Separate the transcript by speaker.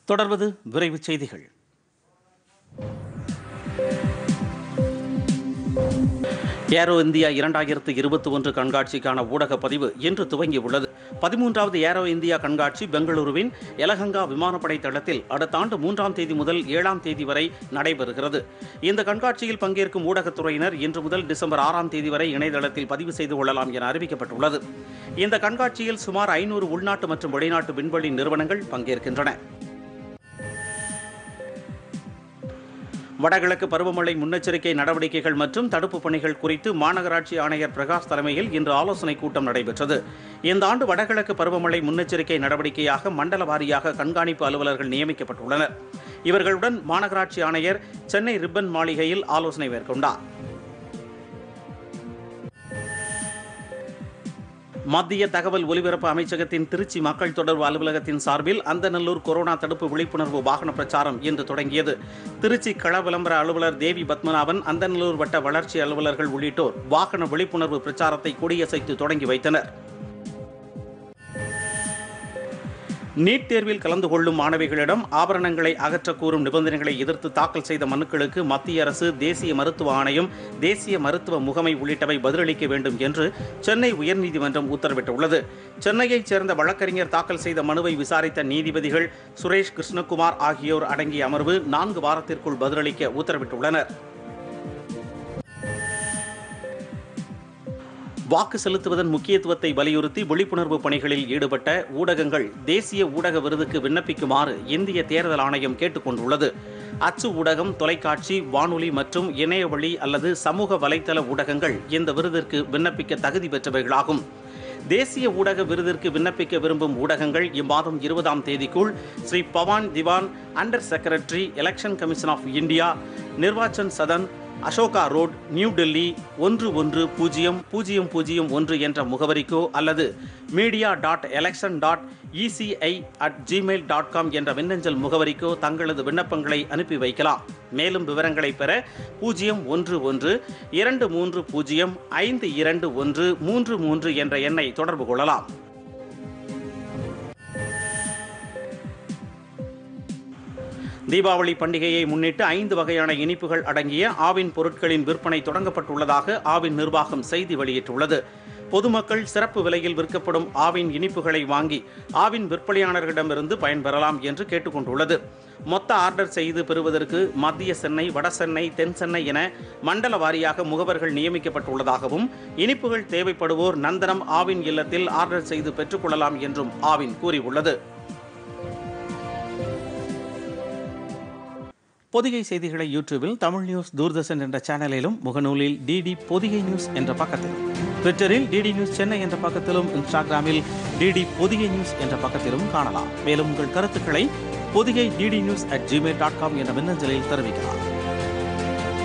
Speaker 1: தொடர்வது விரைவுச் செய்திகள். ஏரோ இந்தியா 2021 கண்காட்சிக்கான ஊடக பதிவு இன்று துவங்கியுள்ளது. 13வது ஏரோ இந்தியா கண்காட்சி பெங்களூருவின் எலஹங்கா விமானப்படை தளத்தில் அடுத்த ஆண்டு 3ஆம் தேதி முதல் 7ஆம் தேதி வரை நடைபெறுகிறது. இந்த கண்காட்சியில் பங்கேற்கும் ஊடகத்துறையினர் இன்று முதல் டிசம்பர் 6ஆம் தேதி வரை இணையதளத்தில் பதிவு செய்து கொள்ளலாம் என அறிவிக்கப்பட்டுள்ளது. இந்த கண்காட்சியில் சுமார் 500 உள்நாட்டு மற்றும் வெளிநாட்டு விண்வெளி நிறுவனங்கள் பங்கேற்கின்றன. வடகிழக்கு பருவமழை முன்னெச்சரிக்கை நடவடிக்கைகள் மற்றும் தடுப்புப் பணிகள் குறித்து மாநகராட்சி ஆணையர் பிரகாஷ் தலைமையில் இன்று ஆலோசனைக் கூட்டம் நடைபெற்றது. இந்த ஆண்டு வடகிழக்கு பருவமழை முன்னெச்சரிக்கை நடவடிக்கையாக மண்டல வாரியாக கண்காணிப்பு அலுவலர்கள் நியமிக்கப்பட்டுள்ளனர். இவர்களுடன் மாநகராட்சி ஆணையர் சென்னை ரிப்பன் மாளிகையில் ஆலோசனை மேற்கொண்டார். மத்திய தகவல் ஒலிபரப்பு அமைச்சகத்தின் திருச்சி மக்கள் தொடர்பு அலுவலகத்தின் சார்பில் அந்தநல்லூர் கொரோனா தடுப்பு விழிப்புணர்வு வாகன பிரச்சாரம் இன்று தொடங்கியது. திருச்சி கள விளம்பர அலுவலர் தேவி பத்மநாபன், அந்தநல்லூர் வட்ட வளர்ச்சி அலுவலர்கள் உள்ளிட்டோர் வாகன விழிப்புணர்வு பிரச்சாரத்தை கொடியசைத்து தொடங்கி வைத்தனர். நீட் தேர்வில் கலந்து கொள்ளும் மாணவிகளிடம் ஆபரணங்களை அகற்றக் கூறும் நிபந்தனைகளை எதிர்த்து தாக்கல் செய்த மனுக்களுக்கு மத்திய அரசு, தேசிய மருத்துவ ஆணையம், தேசிய மருத்துவ முகமை உள்ளிட்டவை பதிலளிக்க வேண்டும் என்று சென்னை உயர்நீதிமன்றம் உத்தரவிட்டுள்ளது. சென்னையைச் சேர்ந்த வழக்கறிஞர் தாக்கல் செய்த மனுவை விசாரித்த நீதிபதிகள் சுரேஷ், கிருஷ்ணகுமார் ஆகியோர் அடங்கிய அமர்வு 4 வாரத்திற்குள் பதிலளிக்க உத்தரவிட்டுள்ளனர். வாக்கு செலுத்துவதன் முக்கியத்துவத்தை வலியுறுத்தி விழிப்புணர்வு பணிகளில் ஈடுபட்ட ஊடகங்கள் தேசிய ஊடக விருதுக்கு விண்ணப்பிக்குமாறு இந்திய தேர்தல் ஆணையம் கேட்டுக் கொண்டுள்ளது. அச்சு ஊடகம், தொலைக்காட்சி, வானொலி மற்றும் இணையவழி அல்லது சமூக வலைதள ஊடகங்கள் இந்த விருதிற்கு விண்ணப்பிக்க தகுதி பெற்றவைகளாகும். தேசிய ஊடக விருதிற்கு விண்ணப்பிக்க விரும்பும் ஊடகங்கள் இம்மாதம் 20ஆம் தேதிக்குள் Shri Pawan Diwan, under secretary, election commission of India, Nirvachan Sadan, Ashoka road, new Delhi 1100001 என்ற முகவரிக்கோ அல்லது media.election.eci@gmail.com என்ற மின்னஞ்சல் முகவரிக்கோ தங்களது விண்ணப்பங்களை அனுப்பி வைக்கலாம். மேலும் விவரங்களை பெற 011-230-52133 என்ற எண்ணை தொடர்பு கொள்ளலாம். தீபாவளி பண்டிகையை முன்னிட்டு 5 வகையான இனிப்புகள் அடங்கிய ஆவின் பொருட்களின் விற்பனை தொடங்கப்பட்டுள்ளதாக ஆவின் நிர்வாகம் செய்தி வெளியிட்டுள்ளது. பொதுமக்கள் சிறப்பு விலையில் விற்கப்படும் ஆவின் இனிப்புகளை வாங்கி ஆவின் விற்பனையாளர்களிடமிருந்து பயன்பெறலாம் என்று கேட்டுக்கொண்டுள்ளது. மொத்த ஆர்டர் செய்து பெறுவதற்கு மத்திய சென்னை, வட சென்னை, தென் சென்னை என மண்டல வாரியாக முகவர்கள் நியமிக்கப்பட்டுள்ளதாகவும் இனிப்புகள் தேவைப்படுவோர் நந்தனம் ஆவின் இல்லத்தில் ஆர்டர் செய்து பெற்றுக்கொள்ளலாம் என்றும் ஆவின் கூறியுள்ளது. பொதிகை செய்திகளை யூடியூபில் தமிழ் நியூஸ் தூர்தர்ஷன் என்ற சேனலிலும், முகநூலில் டிடி பொதிகை நியூஸ் என்ற பக்கத்திலும், ட்விட்டரில் டிடி நியூஸ் சென்னை என்ற பக்கத்திலும், இன்ஸ்டாகிராமில் டிடி பொதிகை நியூஸ் என்ற பக்கத்திலும் காணலாம். மேலும் உங்கள் கருத்துக்களை பொதிகை DD News@gmail.com என்ற மின்னஞ்சலில் தெரிவிக்கலாம்.